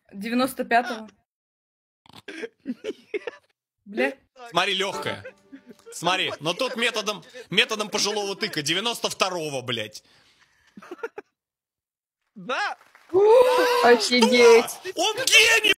95-го. Бля. Смотри, легкая. Смотри, но тут методом пожилого тыка. 92-го, блядь. Да! Офигеть. Он гений!